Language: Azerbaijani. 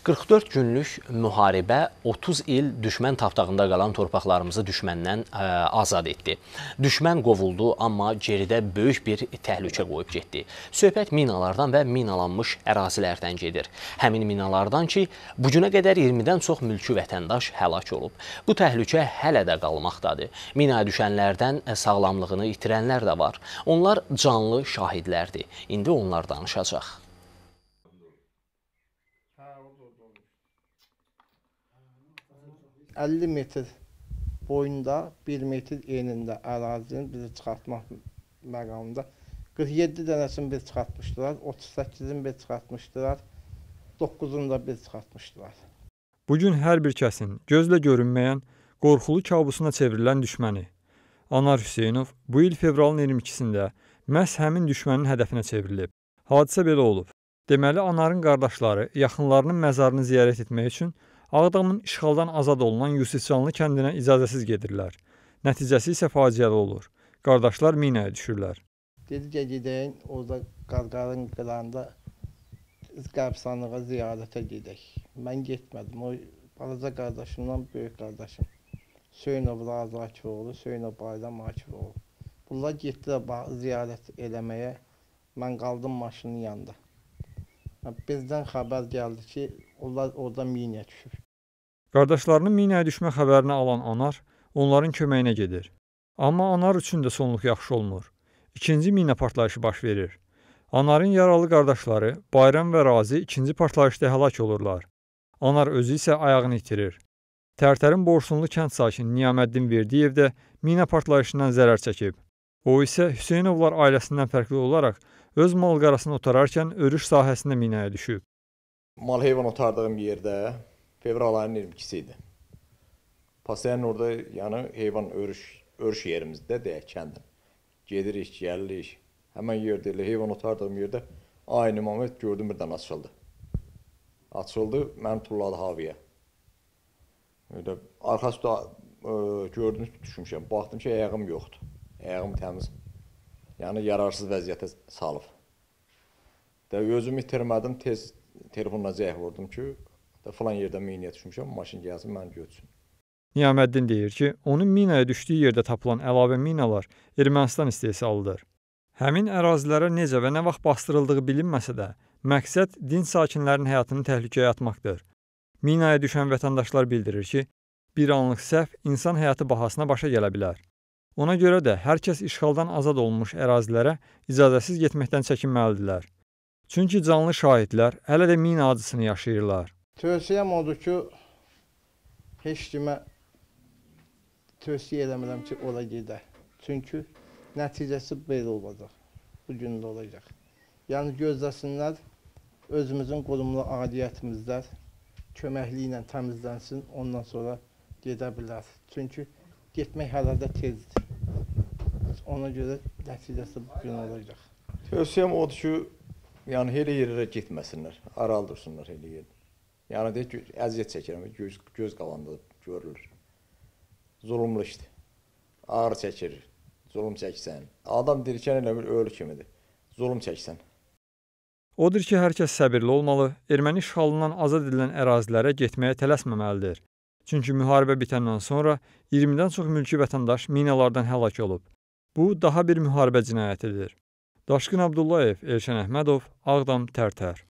44 günlük müharibə 30 il düşmən tapdağında qalan torpaqlarımızı düşməndən azad etdi. Düşmən qovuldu, amma geridə böyük bir təhlükə qoyub getdi. Söhbət minalardan və minalanmış ərazilərdən gedir. Həmin minalardan ki, bu günə qədər 20-dən çox mülki vətəndaş həlak olub. Bu təhlükə hələ də qalmaqdadır. Minaya düşənlərdən sağlamlığını itirənlər də var. Onlar canlı şahidlərdir. İndi onlar danışacaq. 50 metr boyunda, 1 metr enində ərazinin bizi çıxartmaq məqamında 47 dənəsini biz çıxartmışdılar, 38'in biz çıxartmışdılar, 9'unu da biz çıxartmışdılar. Bugün hər bir kəsin gözlə görünməyən, qorxulu kabusuna çevrilən düşməni. Anar Hüseynov bu il fevralın 22'sində məhz həmin düşmənin hədəfinə çevrilib. Hadisə belə olub. Deməli, Anarın qardaşları yaxınlarının məzarını ziyarət etmək üçün Ağdamın işğaldan azad olunan Yusifcanlı kəndinə icazəsiz gedirlər. Nəticəsi isə faciəli olur. Qardaşlar minaya düşürlər. Dedi ki, gedəyin, orada Qarqarın qırağında qəbirstanlığa ziyarətə gedək. Mən getmədim. O balaca qardaşımla böyük qardaşım. Söynov Razı Akifoğlu, Söynov Bayram Akifoğlu. Bunlar getdilər ziyarət eləməyə. Mən qaldım maşının yanında. Bizdən xəbər gəldi ki, onlar orada minaya düşüb. Qardaşlarının minaya düşmə xəbərini alan Anar onların köməyinə gedir. Amma Anar üçün də sonluq yaxşı olmur. İkinci mina partlayışı baş verir. Anarın yaralı qardaşları Bayram və Razi ikinci partlayışda həlak olurlar. Anar özü isə ayağını itirir. Tərtərin Borsunlu kənd sakini Niyaməddin Verdiyev də mina partlayışından zərər çəkib. O isə Hüseynovlar ailəsindən fərqli olaraq öz mal-qarasını otararkən örüş sahəsində minaya düşüb. Mal heyvan otardığım yerdə fevral ayının 22'si idi. Pasayanın orada yəni heyvan örüş yerimizdə deyək kəndin. Gedirik, gəlirik. Həmən yerdə elə heyvan otardığım yerdə aynı moment gördüm birdən açıldı. Açıldı, məni tulladı havaya. Öyle arxasında gördünüz düşmüşəm. Baxdım ki, ayağım yoxdur. Ayağım təmiz. Yəni yararsız vəziyyətə salıb. Özümü itirmədim, tez telefonla zəng vurdum ki, falan yerdə minaya düşmüşəm, maşın gəlsin, məni götürsün. Niyaməddin deyir ki, onun minaya düşdüyü yerdə tapılan əlavə minalar Ermənistan istehsalıdır. Həmin ərazilərə necə və nə vaxt bastırıldığı bilinməsə də, məqsəd dinc sakinlərin həyatını təhlükəyə atmaqdır. Minaya düşən vətəndaşlar bildirir ki, bir anlıq səhv insan həyatı bahasına başa gələ bilər. Ona görə də hər kəs işğaldan azad olunmuş ərazilərə icazəsiz getməkdən çəkinməlidirlər. Çünki canlı şahidlər hələ də mina acısını yaşayırlar. Tövsiyəm odur ki, heç kimə tövsiyə eləmirəm ki, ora gedə. Çünki nəticəsi belə olacaq, bu gün də olacaq. Yəni gözləsinlər, özümüzün qurumlu aidiyyətimizlər köməkliyi ilə təmizlənsin, ondan sonra gedə bilər. Çünki getmək hələ də tezdir. Ona görə nəticəsi bu gün olacaq. Tövsiyəm odur ki, yəni elə yerlərə getməsinlər, araldırsınlar elə yerdə. Yəni deyək ki, əziyyət çəkirəm, göz qalanda görülür. Zulümlü işdir. Ağır çəkir, zulüm çəksən. Adam dirikən elə bir ölü kimidir. Zulüm çəksən. Odur ki, hər kəs səbirli olmalı, erməni işğalından azad edilən ərazilərə getməyə tələsməməlidir. Çünki müharibə bitəndən sonra 20-dən çox mülki vətəndaş minalardan həlak olub. Bu, daha bir müharibə cinayətidir. Daşqın Abdullayev, Elşən Əhmədov, Ağdam, Tərtər.